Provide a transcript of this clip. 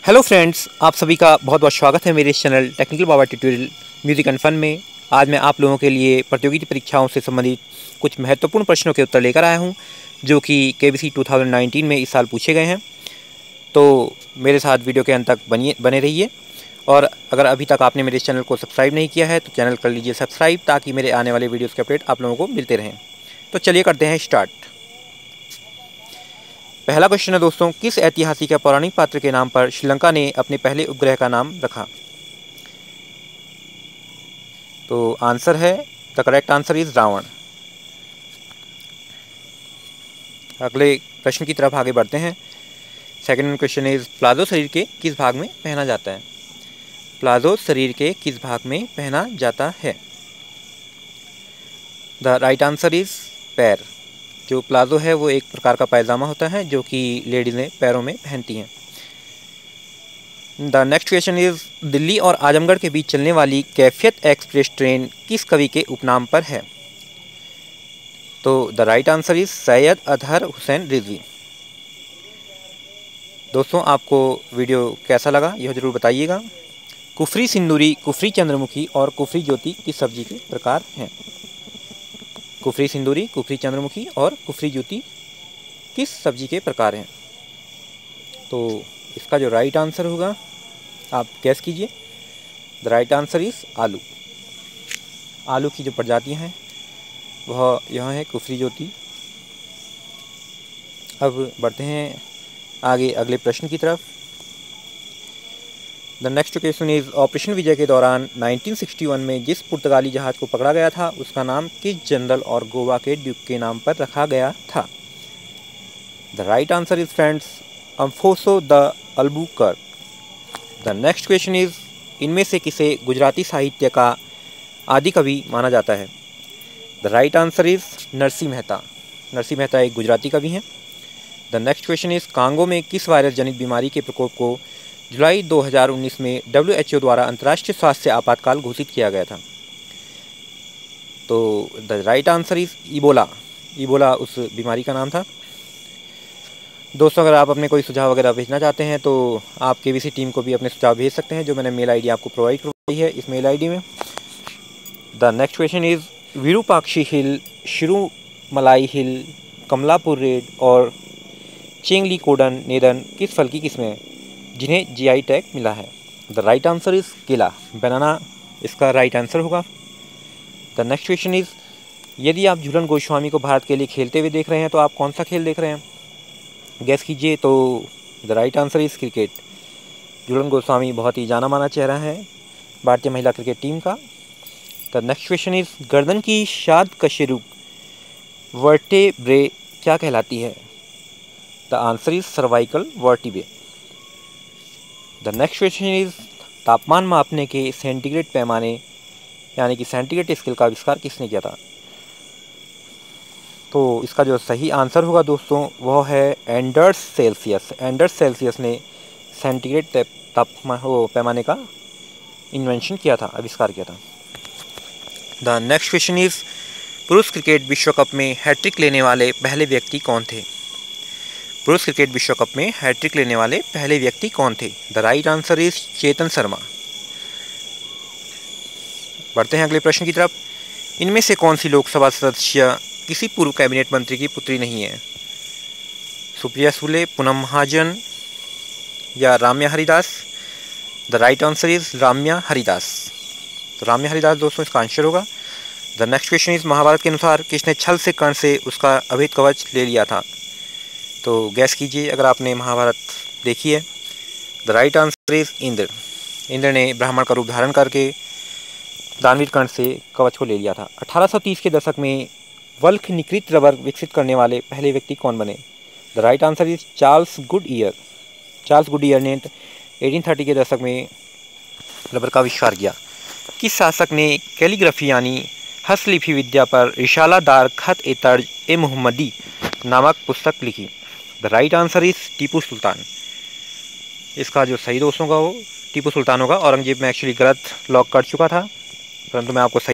Hello friends, आप सभी का बहुत बहुत स्वागत है मेरे इस channel technical Baba tutorial music and fun में। आज मैं आप लोगों के लिए प्रतियोगिता परीक्षाओं से संबंधित कुछ महत्वपूर्ण प्रश्नों के उत्तर लेकर आया हूं, जो कि केबीसी 2019 में इस साल पूछे गए हैं। तो मेरे साथ वीडियो के अंत तक बने रहिए। और अगर अभी तक आपने मेरे इस चैनल को सब्सक्राइब नहीं किया है तो चैनल कर लीजिए सब्सक्राइब, ताकि मेरे आने वाले वीडियोज़ के अपडेट आप लोगों को मिलते रहें। तो चलिए करते हैं स्टार्ट। पहला क्वेश्चन है दोस्तों, किस ऐतिहासिक या पौराणिक पात्र के नाम पर श्रीलंका ने अपने पहले उपग्रह का नाम रखा? तो आंसर है, the correct answer is Ravan. अगले प्रश्न की तरफ आगे बढ़ते हैं। सेकंड क्वेश्चन इज, प्लाजो शरीर के किस भाग में पहना जाता है? प्लाजो शरीर के किस भाग में पहना जाता है? द राइट आंसर इज पैर। जो प्लाजो है वो एक प्रकार का पायजामा होता है जो कि लेडीज़ें पैरों में पहनती हैं। The next question is, Delhi और आजमगढ़ के बीच चलने वाली कैफियत एक्सप्रेस ट्रेन किस कवि के उपनाम पर है? तो the right answer is Syed Athar Hussain Rizvi. दोस्तों, आपको वीडियो कैसा लगा यह ज़रूर बताइएगा। कुफरी सिंदूरी, कुफरी चंद्रमुखी और कुफरी ज्योति किस सब्जी के प्रकार हैं? कुफरी सिंदूरी, कुफरी चंद्रमुखी और कुफरी ज्योति किस सब्जी के प्रकार हैं? तो इसका जो राइट आंसर होगा आप गैस कीजिए। द राइट आंसर इज आलू। आलू की जो प्रजातियां हैं वह यह है कुफरी ज्योति। अब बढ़ते हैं आगे अगले प्रश्न की तरफ। The next question is, operation Vijay के दौरान 1961 में जिस पुर्तगाली जहाज को पकड़ा गया था उसका नाम किस जनरल और गोवा के ड्यूक के नाम पर रखा गया था? द राइट आंसर इज फ्रेंड्स अम्फोसो de Albuquerque. The next question is, इनमें से किसे गुजराती साहित्य का आदि कवि माना जाता है? The right answer is Narsinh Mehta. Narsinh Mehta एक गुजराती कवि हैं। The next question is, Congo में किस वायरस जनित बीमारी के प्रकोप को जुलाई 2019 में WHO द्वारा अंतर्राष्ट्रीय स्वास्थ्य आपातकाल घोषित किया गया था? तो the right answer is Ebola. Ebola उस बीमारी का नाम था। दोस्तों, अगर आप अपने कोई सुझाव वगैरह भेजना चाहते हैं तो आप केबीसी टीम को भी अपने सुझाव भेज सकते हैं, जो मैंने मेल आईडी आपको प्रोवाइड करवाई है इस मेल आईडी में। The next question is, Virupakshi hill, Sirumalai hill, Kamalapur red और चेंगली कोडन नेदन किस फल की किस्में हैं जिन्हें GI टैग मिला है? द राइट आंसर इज केला, बनाना इसका राइट आंसर होगा। द नेक्स्ट क्वेश्चन इज, यदि आप झूलन गोस्वामी को भारत के लिए खेलते हुए देख रहे हैं तो आप कौन सा खेल देख रहे हैं? गैस कीजिए। तो the right answer is cricket. Jhulan Goswami बहुत ही जाना माना चेहरा है भारतीय महिला क्रिकेट टीम का। द नेक्स्ट क्वेश्चन इज, गर्दन की शाद कशेरुक वर्टेब्रे क्या कहलाती है? The answer is cervical vertebrae. The next question is, तापमान मापने के सेंटीग्रेड पैमाने यानी कि सेंटीग्रेड स्केल का आविष्कार किसने किया था? तो इसका जो सही आंसर होगा दोस्तों वह है एंडर्स सेल्सियस। एंडर्स सेल्सियस ने सेंटीग्रेड तापमान पैमाने का इन्वेंशन किया था, आविष्कार किया था। द नेक्स्ट क्वेश्चन इज, पुरुष क्रिकेट विश्व कप में हैट्रिक लेने वाले पहले व्यक्ति कौन थे? पुरुष क्रिकेट विश्व कप में हैट्रिक लेने वाले पहले व्यक्ति कौन थे? The right answer is Chetan Sharma. बढ़ते हैं अगले प्रश्न की तरफ। इनमें से कौन सी लोकसभा सदस्य किसी पूर्व कैबिनेट मंत्री की पुत्री नहीं है? सुप्रिया सुले, पूनम महाजन या Ramya Haridas? The right answer is Ramya Haridas. तो राम्या हरिदास दोस्तों इसका आंसर होगा। The next question is, Mahabharata के अनुसार किसने छल से कर्ण से उसका अभेद कवच ले लिया था? तो गैस कीजिए अगर आपने महाभारत देखी है। The right answer is Indra. Indra ने ब्राह्मण का रूप धारण करके दानवीर कर्ण से कवच को ले लिया था। 1830 के दशक में वल्क निकृत रबर विकसित करने वाले पहले व्यक्ति कौन बने? The right answer is Charles Goodyear. Charles Goodyear ने 1830 के दशक में रबर का आविष्कार किया। किस शासक ने कैलीग्राफी यानी हस्तलिपि विद्या पर रिसाला दार खत ए तर्ज ए मुहम्मदी नामक पुस्तक लिखी? The right answer is Tipu Sultan. इसका जो सही दोस्तों का वो टीपू सुल्तान होगा। औरंगजेब में एक्चुअली गलत लॉक कर चुका था, परंतु मैं आपको सही